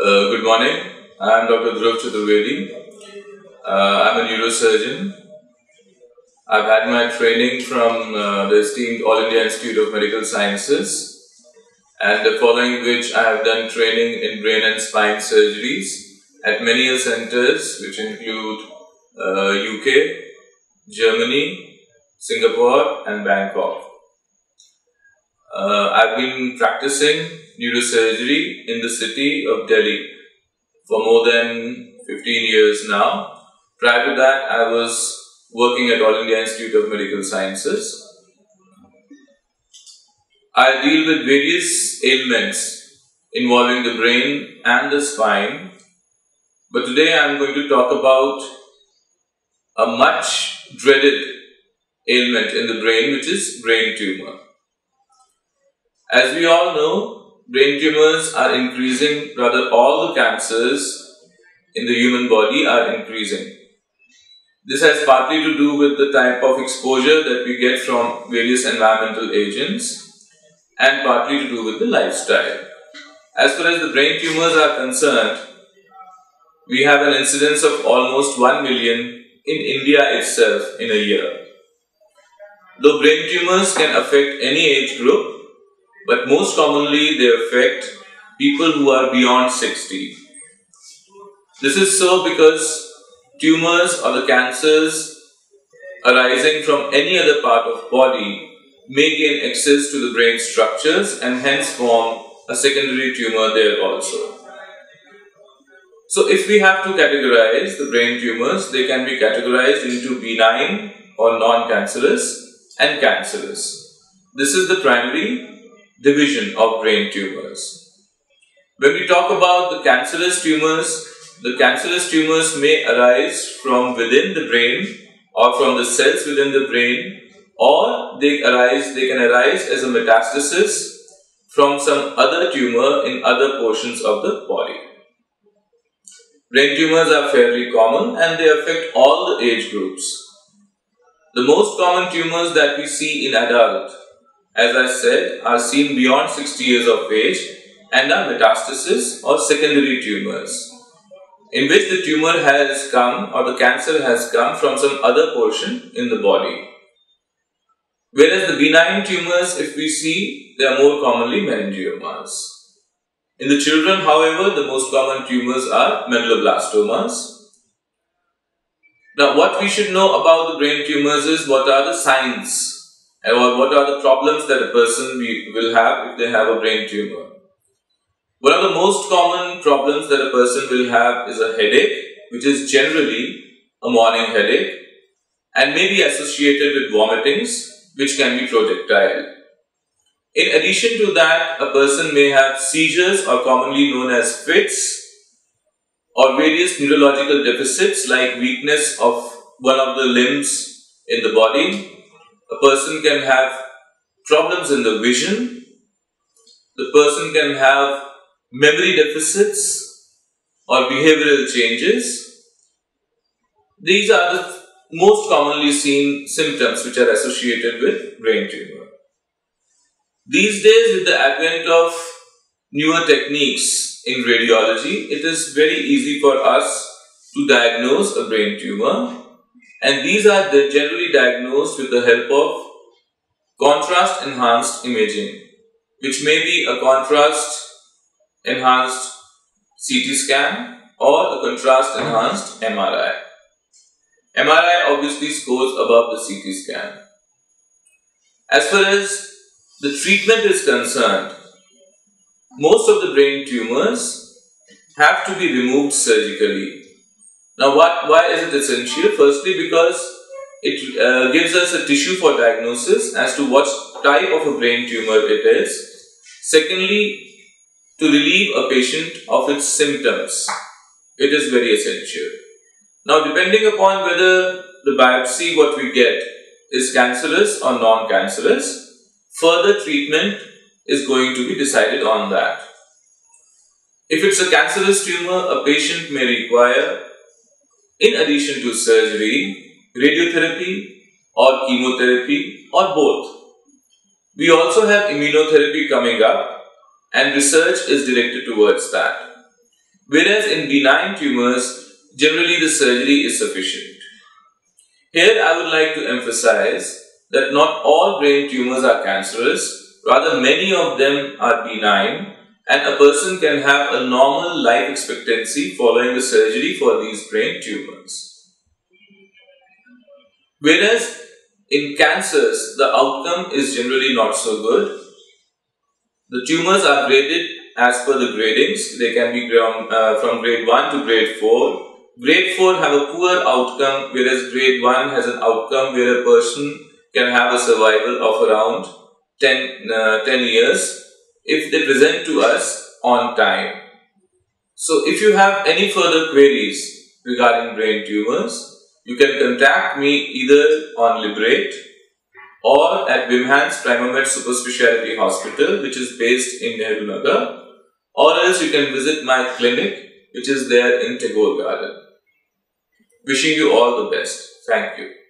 Good morning. I am Dr. Dhruv Chaturvedi. I am a neurosurgeon. I've had my training from the esteemed All India Institute of Medical Sciences, and following which I have done training in brain and spine surgeries at many centers which include UK, Germany, Singapore and Bangkok. I've been practicing neurosurgery in the city of Delhi for more than 15 years now. Prior to that, I was working at All India Institute of Medical Sciences. I deal with various ailments involving the brain and the spine, but today I am going to talk about a much dreaded ailment in the brain, which is brain tumor. As we all know, brain tumors are increasing, rather all the cancers in the human body are increasing. This has partly to do with the type of exposure that we get from various environmental agents and partly to do with the lifestyle. As far as the brain tumors are concerned, we have an incidence of almost 1 million in India itself in a year. Though brain tumors can affect any age group, but most commonly they affect people who are beyond 60. This is so because tumors or the cancers arising from any other part of body may gain access to the brain structures and hence form a secondary tumor there also. So if we have to categorize the brain tumors, they can be categorized into benign or non-cancerous and cancerous. This is the primary division of brain tumors. When we talk about the cancerous tumors may arise from within the brain or from the cells within the brain, or they can arise as a metastasis from some other tumor in other portions of the body. Brain tumors are fairly common and they affect all the age groups. The most common tumors that we see in adults, as I said, are seen beyond 60 years of age and are metastasis or secondary tumors, in which the tumor has come or the cancer has come from some other portion in the body. Whereas the benign tumors, if we see, they are more commonly meningiomas. In the children, however, the most common tumors are medulloblastomas. Now, what we should know about the brain tumors is what are the signs or what are the problems that a person will have if they have a brain tumor. One of the most common problems that a person will have is a headache, which is generally a morning headache and may be associated with vomitings, which can be projectile. In addition to that, a person may have seizures or commonly known as fits or various neurological deficits like weakness of one of the limbs in the body. A person can have problems in the vision. The person can have memory deficits or behavioral changes. These are the most commonly seen symptoms which are associated with brain tumor. These days, with the advent of newer techniques in radiology, it is very easy for us to diagnose a brain tumor. And these are generally diagnosed with the help of contrast-enhanced imaging, which may be a contrast-enhanced CT scan or a contrast-enhanced MRI. MRI obviously scores above the CT scan. As far as the treatment is concerned, most of the brain tumors have to be removed surgically. Now, why is it essential? Firstly, because it gives us a tissue for diagnosis as to what type of a brain tumor it is. Secondly, to relieve a patient of its symptoms. It is very essential. Now, depending upon whether the biopsy what we get is cancerous or non-cancerous, further treatment is going to be decided on that. If it's a cancerous tumor, a patient may require, in addition to surgery, radiotherapy or chemotherapy or both. We also have immunotherapy coming up and research is directed towards that. Whereas in benign tumors, generally the surgery is sufficient. Here I would like to emphasize that not all brain tumors are cancerous, rather many of them are benign, and a person can have a normal life expectancy following the surgery for these brain tumors. Whereas in cancers, the outcome is generally not so good. The tumors are graded as per the gradings. They can be from grade 1 to grade 4. Grade 4 have a poor outcome, whereas grade 1 has an outcome where a person can have a survival of around 10 years if they present to us on time. So if you have any further queries regarding brain tumors, you can contact me either on Lybrate or at Vimhan's Primamed Super Speciality Hospital, which is based in Nehru Nagar, or else you can visit my clinic, which is there in Tagore Garden. Wishing you all the best. Thank you.